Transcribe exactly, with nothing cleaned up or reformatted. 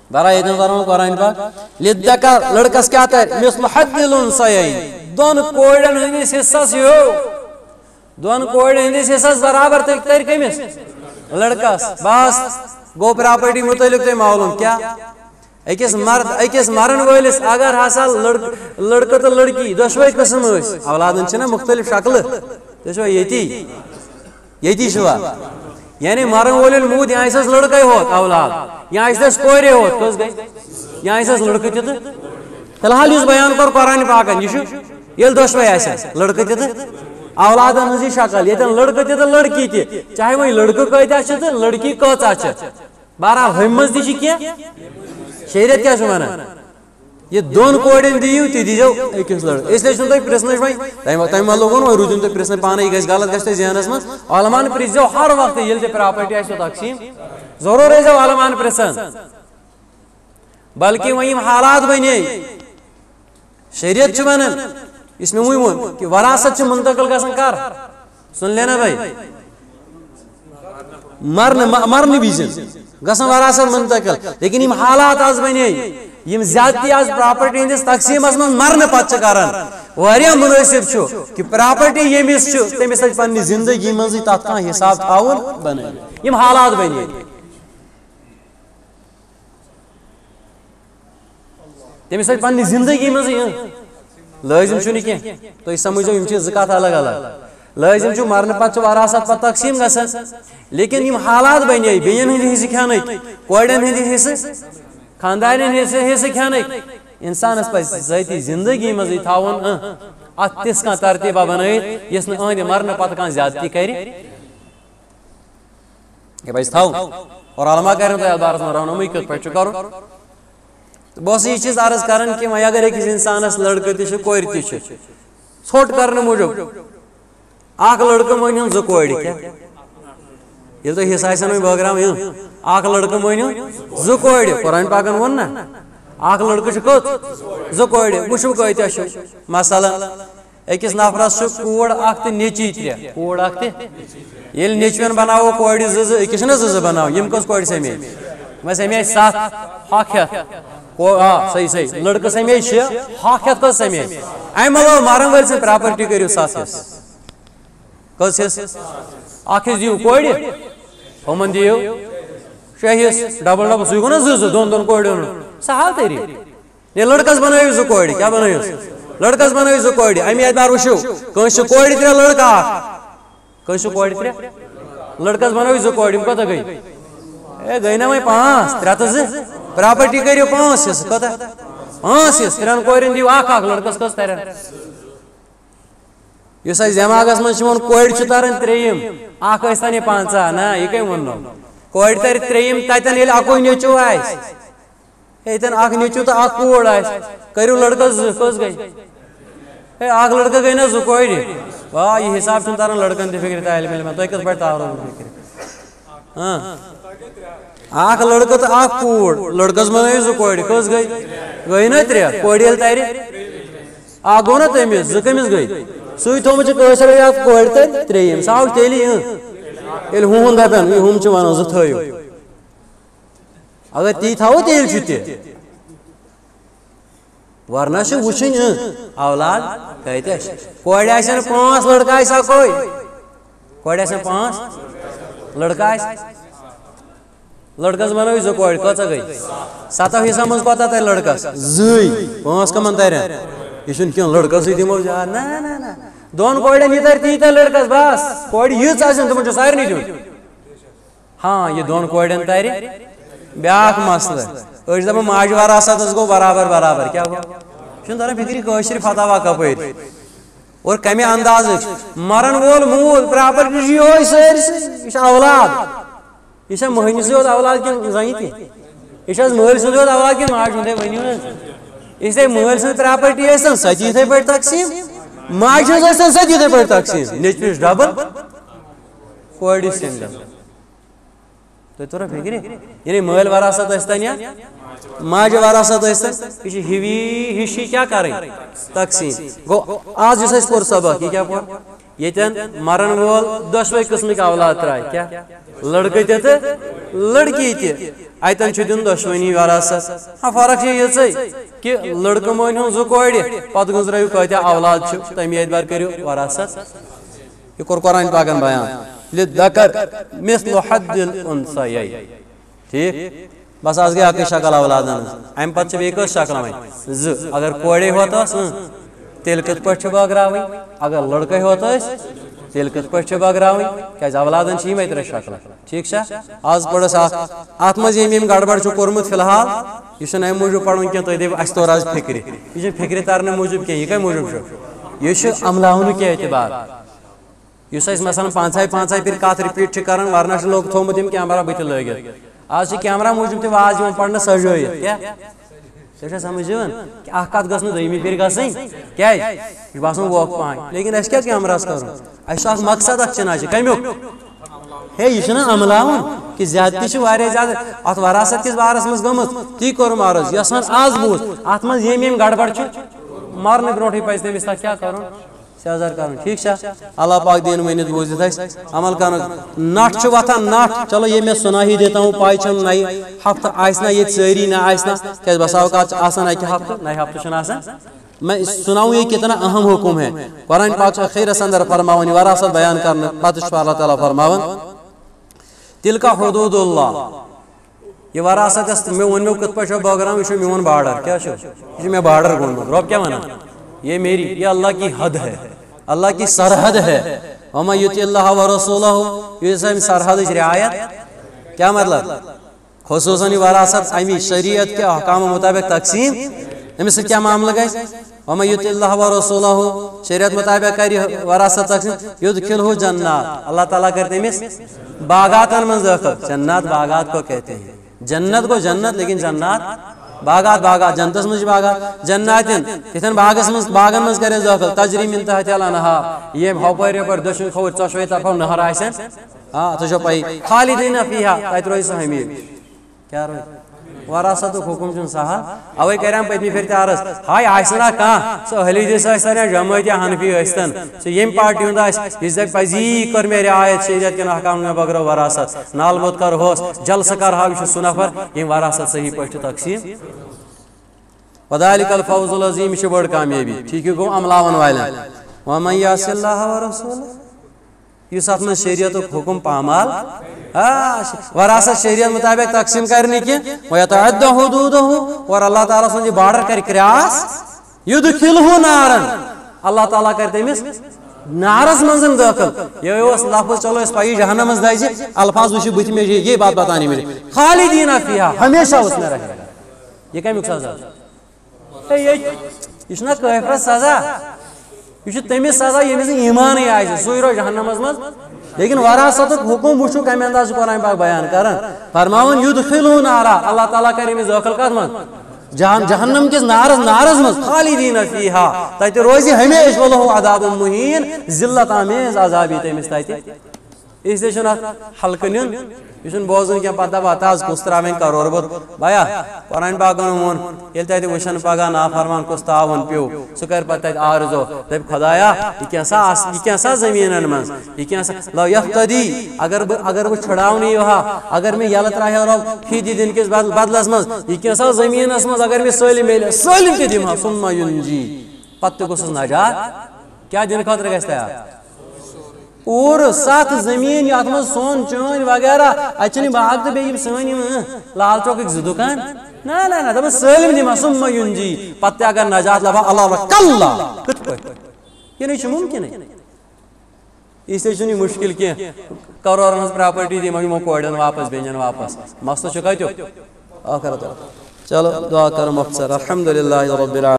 برا یہ فرمان قرآن پاک للذکر لڑکس کیا تر مثل حظ الانثیین دون کوڑن ہندس حصص ہو دون کوڑن ہندس حصص برابر تر کمس لڑکس بس گو پراپرٹی متعلق تو معلوم کیا اکس مرد اکس مرن ولس اگر ہسا لڑکہ تو لڑکی دشوے قسم اولادن چھنا مختلف شکل تو یتی یتی شوا یعنی مرن ول مود یہ آس لڑکے ہوت اولاد یہ آس کورے ہوت کس گئی یہ آس لڑکہ تہ فی الحال اس بیان کور قرآن پاکن یہ یل دشوے آس لڑکہ تہ اولادن ہز شکل یتن لڑکہ تہ لڑکی تہ چاہے وہ لڑکہ کتیا چھ لڑکی کچا چھ بہرحال ہم مز تہ کی شریعت کیا ونان یہ دون کوڑن دیو تی دیو اکس لڑ اس لیے تھی پرسن تمہ تمہ لوگن وہ روزن تھی پرسن پانے یہ غلط گھس ذہنس من علمان پرزو ہر وقت یل تہ پراپرٹی آسو تقسیم ضرور ٲسۍزیو علمان پرسن بلکہ وہ حالات بنے شریعت چھ ونان اس میں وون کہ وراثت چھ منتقل گژھان کر سن لینا بھائی مرن مرن وزن گژھان وراثت منتقل لیکن یم حالات آز بنے یم زیادتی آز پراپرٹی ہندس تقسیمس من مرن پتہ کران واریاہ مناسب چھو کہ پراپرٹی یمس چھو تمس پہ پنہ زندگی مزی تات کھانا حساب تھاون بن یم حالات بنے تمس پہ پنہ زندگی مزی لازم چھو کی تھی سمجھو یم چھ زکات الگ الگ لازم چھو مرن پتہ وراثت پتہ تقسیم گژھان لیکن یم حالات بنے بین ہند حصہ کھینک کوڑن ہند حصہ خاندان حصہ کھینک انسانس پہ ذاتی زندگی مزی تھاون ات تس کھانا ترتیبہ بنائت یس نہٕ مرن پتہ کھانا زیادتی کر یہ پہ تھو اور علما کرن تہ بارس میں رہنمائی کت پہ کرو بہت یہ چیز عرض کران کہ وۄنۍ اگر أکِس انسانس لڑکہ تہ کور تہ ژھوٹ کرنے موجوب اخ لڑکہ مٲنِو زٕ کورِ کیا یل تو حصہ آسن بٲگراو اخ لڑکہ مٲنِو زٕ کورِ قرآن پاکن وون نا اخ لڑکہ چھ کت زٕ کورِ وٕچھو کۭتیاہ چھ مثلا أکِس نفرس چھ کوٗر اکھ تہٕ نیٚچی ترٛےٚ کوٗر اکھ تہٕ ییٚلہِ نیٚچوٮ۪ن بناوو کورِ زٕ زٕ أکِس چھِنہ زٕ زٕ بناوو یِم کٔژ کورِ سمے وۄنۍ سمے ستھ ہکھ ہٮ۪تھ آ صحیح صحیح لڑکہ سمے شےٚ ہکھ ہٮ۪تھ کٔژ سمے امہِ علاوٕ مرن وٲلۍ سٕنٛز پراپرٹی کٔرِو ستھ حصہٕ کٔژ حصہٕ اکھ حصہٕ دِیِو کورِ ہُمن دِیِو شےٚ حصہٕ ڈبل ڈبل سُے گوٚو نا زٕ زٕ دۄن دۄن کورٮ۪ن سہل طریٖقہٕ ہے لڑکس بنٲیِو زٕ کورِ کیٛاہ بنٲیِوس لڑکس بنٲیِو زٕ کورِ امی اعتبار وٕچھِو کٲنٛسہِ چھِ کورِ ترٛےٚ لڑکہٕ اکھ کٲنٛسہِ چھِ کورِ ترٛےٚ لڑکس بنٲیِو زٕ کورِ یِم کوتاہ گٔے ہے گٔے نا وۄنۍ پانٛژھ ترٛےٚ تہٕ زٕ پراپرٹی کٔرِو پانٛژھ حصہٕ کوتاہ پانٛژھ حصہٕ ترٛٮ۪ن کورٮ۪ن دِیِو اکھ اکھ لڑکس کٔژ ترن یُس اَسہِ دٮ۪ماغس منٛز چھُ یِوان کورِ چھُ تران ترٛیٚیِم اکھ ٲسۍ تن یہِ پنژاہ نہ یہِ کٔمۍ ووٚننو کورِ ترِ ترٛیٚیِم تتٮ۪ن ییٚلہِ اکُے نیٚچوٗ آسہِ ییٚتٮ۪ن اکھ نیٚچوٗ تہٕ اکھ کوٗر آسہِ کٔرِو لڑکس زٕ کٔژ گٔے ہے اکھ لڑکہٕ گٔے نا زٕ کورِ وا یہِ حساب چھُنہٕ تران لڑکن تہِ فکرِ طالبہِ علمن تُہۍ کِتھ پٲٹھۍ تارو فکرِ اکھ لڑکہٕ تہٕ اکھ کوٗر لڑکس بنٲیِو زٕ کورِ کٔژ گٔے گٔے نا ترٛےٚ کورِ ییٚلہِ ترِ اکھ گوٚو نا تٔمِس زٕ کٔمِس گٔے سُے تھوٚمُت چھُ کٲشرِ اکھ کورِ تتہِ ترٛیٚیِم سُہ آو تیٚلہِ ییٚلہِ ہُہُنٛد دپن ہُم چھِ ونان زٕ تھٲیِو اگر تی تھاوو تیٚلہِ چھُ تہِ ورنہ چھُ وٕچھِنۍ اولاد کۭتیاہ چھِ کورِ آسن پانٛژھ لڑکہٕ آسہِ اکوے کورِ آسن پانٛژھ لڑکہٕ آسہِ لڑکس بنٲیِو زٕ کورِ کۭژاہ گٔے ستو حصن منٛز کوتاہ ترِ لڑکس زٕے پانٛژھ کمن ترن یہ چھُنہٕ کینٛہہ لڑکسٕے دِمو زیادٕ نہ نہ نہ دۄن کورٮ۪ن یہِ ترِ تیٖتیاہ لڑکس بس کورِ یِژھ آسن تِمن چھُ سارنٕے دیُن ہاں یہِ دۄن کورٮ۪ن ترِ بیاکھ مسلہٕ أڑۍ چھِ دپان ماجہِ وراثتس گوٚو برابر برابر کیٛاہ گوٚو چھُنہٕ تران فکرِ کٲشِر فتوا کپٲرۍ اور کمہِ اندازٕچ مرن وول موٗل پراپرٹی چھِ یِہوے سٲرسٕے یہِ چھِ اولاد یہ چھا مہنی یوت اولاد کن زنہِ تہِ یہ چھا مٲلۍ سُنٛد یوت اولاد کن ماجہِ ہُنٛدے ؤنِو نا اس لیے مٲلۍ سٕنٛز پراپرٹی ٲسۍتن سۄ تہِ یِتھٕے پٲٹھۍ تقسیٖم ماجہِ ہٕنٛز ٲسۍتن سۄ تہِ یِتھٕے پٲٹھۍ تقسیٖم نیٚچوِس ڈبل کورِ سنگل تۄہہِ توٚرا فکرِ یعنی مٲلۍ وراثت ٲسۍتن یا ماجہِ وراثت ٲسۍتن یہِ چھِ ہِوی ہِشی کیٛاہ کرٕنۍ تقسیٖم گوٚو آز یُس اَسہِ پوٚر سبق یہِ کیٛاہ پوٚر ییٚتٮ۪ن مرن وول دۄشوے قٕسمٕکۍ اولاد ترٛاے کیٛاہ لڑکہٕ تہِ تہٕ لڑکی تہِ اتن چھ دین دشوانی وراثت ہاں فرق یہ کہ لڑکہ مون ہن زٕ کورِ پتہٕ گزرٲیِو کۭتیاہ اولاد چھِ تمی اعتبار کٔرِو وراثت یہ کوٚر قرآن پاکن بیان للذکر مثل حد الانثیین ٹھیک بس آز گئی اکے شکل اولادن ام پتہ بیٚیہِ کٔژ شکل وۄنۍ زٕ اگر کورے ہوت ٲس تیٚلہِ کِتھ پٲٹھۍ چھِ بٲگراوٕنۍ اگر لڑکے ہوت ٲسۍ تیٚلہِ کِتھ پٲٹھۍ چھِ بٲگراوٕنۍ کیازِ اولادن چھِ یِمے ترٛےٚ شکلہٕ ٹھیک چھا آز پٔرس اکھ اتھ منٛز ییٚمۍ ییٚمۍ گڑبڑ چھُ کوٚرمُت فی الحال یہ چھُنہٕ امہِ موٗجوٗب پرُن کینٛہہ تُہۍ دٔپِو اَسہِ توٚر آز فِکرِ یہِ چھُنہٕ فِکرِ ترنہٕ موٗجوٗب کینٛہہ یہِ کمہِ موٗجوٗب چھُ یہ چھُ عملاونُک اعتبار یُس أسۍ مثلاً پانٛژھے پانٛژھے پھِرِ کتھ رِپیٖٹ چھِ کران ورنہ چھُ لوگ تھوٚومُت یِم کیمرا بٕتھِ لٲگِتھ آز چھِ کیمرا موٗجوٗب تہِ واز یِوان پرنہٕ سجٲیِتھ کیٛاہ ژےٚ چھا سمجھ یِوان کہ اکھ کتھ گٔژھ نہٕ دٔیمہِ پھِرِ گژھٕنۍ کیٛازِ یہِ چھُ باسان ووکھٕ پہن لیکن اَسہِ کیٛاہ کیمراہس کرُن اَسہِ چھُ اکھ مقصد اتھ چِناچہِ کمیُک ہے یہِ چھُنہ عملاوُن کہ زیادتی چھِ واریاہ زیادٕ اتھ وراثت کِس بارس منٛز گٔمٕژ تی کوٚرُم عرض یۄس وۄنۍ آز بوٗز اتھ منٛز ییٚمۍ ییٚمۍ گڑبڑ چھُ مرنہٕ برونٛٹھٕے پزِ تٔمِس تتھ کیٛاہ کرُن سیزر کرُن ٹھیک چھا اللہ پاک دین ؤنِتھ بوٗزِتھ اَسہِ عمل کرُن نٹھ چھُ وۄتھان نٹھ چلو یہ میں سُناہی دیتا ہوں پاے چھم نئی ہفتہٕ آسہِ نا ییٚتہِ سٲری نہ آسہِ نا کیازِ بسا اوقات چھِ آسان اکہِ ہفتہٕ نئے ہفتہٕ چھُنہٕ آسان میں سناؤں یہ کتنا اہم حکم ہے قرآن پاک چھُ خیرس اندر فرماوان وراثت بیان کرنہٕ پتہٕ چھُ اللہ تعالیٰ فرماوان تِلکا حدود اللہ یہ وراثت یس مےٚ ووٚنمو کِتھ پٲٹھۍ چھو بٲگراوُن یہِ چھُ میون بارڈر کیٛاہ چھُ یہِ چھُ مےٚ بارڈر گوٚنمُت رۄب کیٛاہ ونان یہ میری یہ اللہ کی حد ہے اللہ کی سرحد ہے ومن یطع اللہ ورسولہ یُس أمۍ سرحدٕچ رعایت کیا مطلب خصوصاً یہ وراثت امی شریعت کے احکام مطابق تقسیم أمِس سۭتۍ کیا معاملہ گژھِ ومن یطع اللہ ورسولہ شریعت مطابق کرِ وراثت تقسیم یدخلہ جنات اللہ تعالیٰ کرِ تٔمِس باغاتن منٛز دٲخل جنات باغات کو کہتے ہیں جنت کو جنت لیکن جنات باغات باغات جنتس منٛز چھِ باغات جناتن یتھن باغس منٛز باغن منٛز کرٮ۪س دٲخل تجری من تحتها الانہار ییٚمۍ ہۄپٲرۍ یپٲرۍ دٔچھُن کھووُرۍ ژۄشوے طرفو نہر آسن آ تۄہہِ چھو پَیی خالدیٖنَ فیٖہا تتہِ روزِ سُہ ہمیشہِ کیٛاہ روزِ وراثتُک حُکم چھُنہٕ سہل اوے کریٚم پٔتمہِ پھِرِ تہِ عرض ہاے آسہِ نا کانٛہہ سُہ اہلِ حدیٖث ٲسۍتن یا جمٲعت یا حنفی ٲسۍتن سُہ ییٚمہِ پارٹی ہُنٛد آسہِ یُس دپہِ پزی کٔر مےٚ رعایت شریعت کٮ۪ن احکامن مےٚ بٲگرٲو وراثت نال موٚت کرہوس جلسہٕ کرہاو یہِ چھُ سُہ نفر ییٚمۍ وراثت صحیح پٲٹھۍ چھُ تقسیٖم وذالک الفوز العظیم یہ بڑ کامیابی ٹھیک ہے گو عملاون والن ومن یعص اللہ ورسولہ یس ات من شریعتک حکم پامال وراثت شریعت مطابق تقسیم کرنے کی ویتعدى حدودہ اور اللہ تعالیٰ سن بارڈر کر کراس یدخلہ نارن اللہ تعالیٰ کر تمس نارس منزن داخل یہ اس لفظ چلو اس پائی جہنم مز دائجے الفاظ وچ بت میں یہ بات بتانی مجھے خالدین فیہا ہمیشہ اس میں رہے گا یہ کیا سزا یہ چھنا کافرس سزا یہ تمس سزا یمس ایمان آئے سوئی رو جہنم مز لیکن وراثتک حکم وچھو کم انداز قرآن پاک بیان کران فرماون یدخلہ نارا اللہ تعالیٰ کرے میں داخل کت من جہنم کس نارس نارس مز خالدین فیہا تت روزی ہمیشہ ولہ عذاب مہین ذلت آمیز عذابی تمس تت اس لیے چھُنہٕ اتھ ہلکہٕ نیُن یہ چھُنہٕ بوزُن کینٛہہ پتہٕ دپہٕ از کُس ترٛاوٕنۍ کرور بوٚد بیا قرآن پاکن ووٚن ییٚلہِ تتہِ وٕچھن پگاہ نافرمان کُس تاوُن پیوٚو سُہ کرِ پتہٕ تتہِ آرزو دپہِ خۄدایا یہِ کینٛژھا آس یہِ کینٛژھا زٔمیٖنن منٛز یہِ کینٛژھا لو یفتدی اگر بہٕ اگر بہٕ چھُڑاونہٕ یِہا اگر مےٚ یلہٕ ترٛاوہا رۄب فی دِنہٕ کِس بدلس منٛز یہِ کینٛژھا زٔمیٖنس منٛز اگر مےٚ سٲلِم میلہِ سٲلِم تہِ دِمہا سُمہ یُنجی پتہٕ تہِ گوٚژھُس نجات کیٛاہ دِنہٕ خٲطرٕ گژھِ تیار پورٕ سَتھ زٔمیٖن یتھ منٛز سۄن چٲنۍ وغیرہ اتہِ چھِنہٕ باغ تہٕ بیٚیہِ یِم سٲنۍ یِم لال چوکٕکۍ زٕ دُکان نہ نہ نہ دپان سٲلِم دِمہا سُمہ یُنجی پتہٕ تہِ اگر نجات لبہا اللہ کلہ کِتھ پٲٹھۍ یہِ نَے چھُ مُمکِنٕے اس لیے چھُنہٕ یہِ مُشکِل کینٛہہ کرورن ہٕنٛز پراپرٹی دِمو یِمو کورٮ۪ن واپس بیٚنٮ۪ن واپس مسلہٕ چھُ کتیُک ٲخرت چلو دعا کرو مۄختصر الحمدُللہ رب العالمین